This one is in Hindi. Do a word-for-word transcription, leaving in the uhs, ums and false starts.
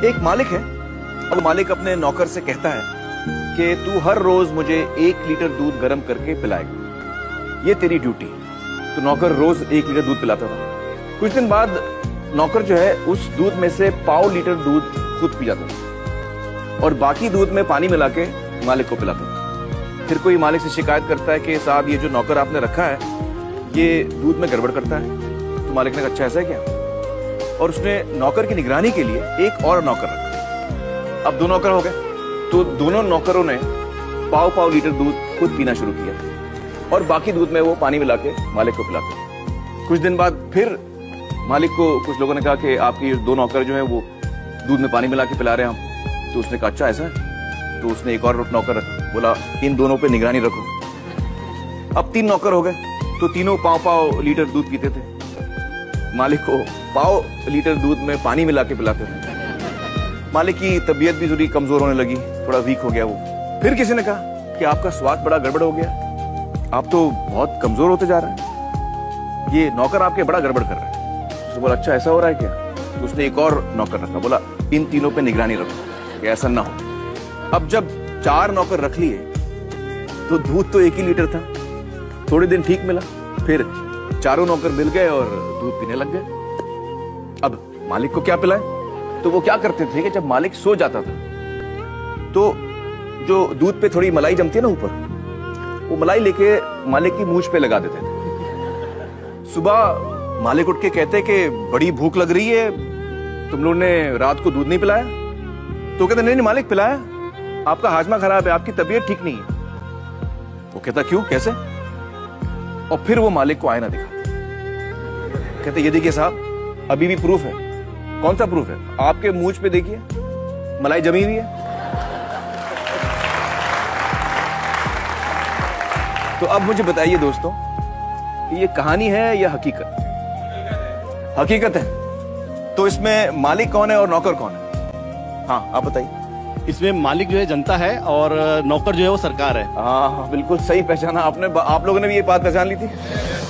एक मालिक है, अब मालिक अपने नौकर से कहता है कि तू हर रोज मुझे एक लीटर दूध गर्म करके पिलाएगा, ये तेरी ड्यूटी। तो नौकर रोज एक लीटर दूध पिलाता था। कुछ दिन बाद नौकर जो है उस दूध में से पाव लीटर दूध खुद पी जाता था और बाकी दूध में पानी मिला के मालिक को पिलाता था। फिर कोई मालिक से शिकायत करता है कि साहब ये जो नौकर आपने रखा है ये दूध में गड़बड़ करता है। तो मालिक ने कहा अच्छा ऐसा है क्या? और उसने नौकर की निगरानी के लिए एक और नौकर रखा। अब दो नौकर हो गए, तो दोनों नौकरों ने पाव पाव लीटर दूध खुद पीना शुरू किया और बाकी दूध में वो पानी मिला के मालिक को पिलाते। कुछ दिन बाद फिर मालिक को कुछ लोगों ने कहा कि आपके ये दो नौकर जो हैं वो दूध में पानी मिला के पिला रहे हैं हम। तो उसने कहा अच्छा ऐसा है? तो उसने एक और नौकर रखा, बोला इन दोनों पे निगरानी रखो। अब तीन नौकर हो गए, तो तीनों पाव पाव लीटर दूध पीते थे। मालिक को पाव लीटर दूध में पानी मिला के पिलाते थे। मालिक की तबीयत भी थोड़ी कमजोर होने लगी, थोड़ा वीक हो गया वो। फिर किसी ने कहा कि आपका स्वाद बड़ा गड़बड़ हो गया, आप तो बहुत कमजोर होते जा रहे हैं, ये नौकर आपके बड़ा गड़बड़ कर रहे हैं। उसने बोला अच्छा ऐसा हो रहा है क्या? तो उसने एक और नौकर रखा, बोला इन तीनों पे निगरानी रखो कि ऐसा ना हो। अब जब चार नौकर रख लिए तो दूध तो एक ही लीटर था। थोड़े दिन ठीक मिला, फिर चारों नौकर मिल गए और दूध पीने लग गए। अब मालिक को क्या पिलाए? तो वो क्या करते थे कि जब मालिक सो जाता था तो जो दूध पे थोड़ी मलाई जमती है ना ऊपर, वो मलाई लेके मालिक की मूंछ पे लगा देते थे। सुबह मालिक उठ के कहते कि बड़ी भूख लग रही है, तुम लोगों ने रात को दूध नहीं पिलाया? तो कहते नहीं नहीं मालिक पिलाया, आपका हाजमा खराब है, आपकी तबीयत ठीक नहीं है। वो कहता क्यों, कैसे? और फिर वो मालिक को आईना दिखाते, कहते ये देखिए साहब अभी भी प्रूफ है। कौन सा प्रूफ है? आपके मूंछ पे देखिए मलाई जमी हुई है। तो अब मुझे बताइए दोस्तों कि ये कहानी है या हकीकत? हकीकत है। तो इसमें मालिक कौन है और नौकर कौन है? हाँ आप बताइए। इसमें मालिक जो है जनता है और नौकर जो है वो सरकार है। हाँ बिल्कुल सही पहचाना आपने। आप लोगों ने भी ये बात पहचान ली थी।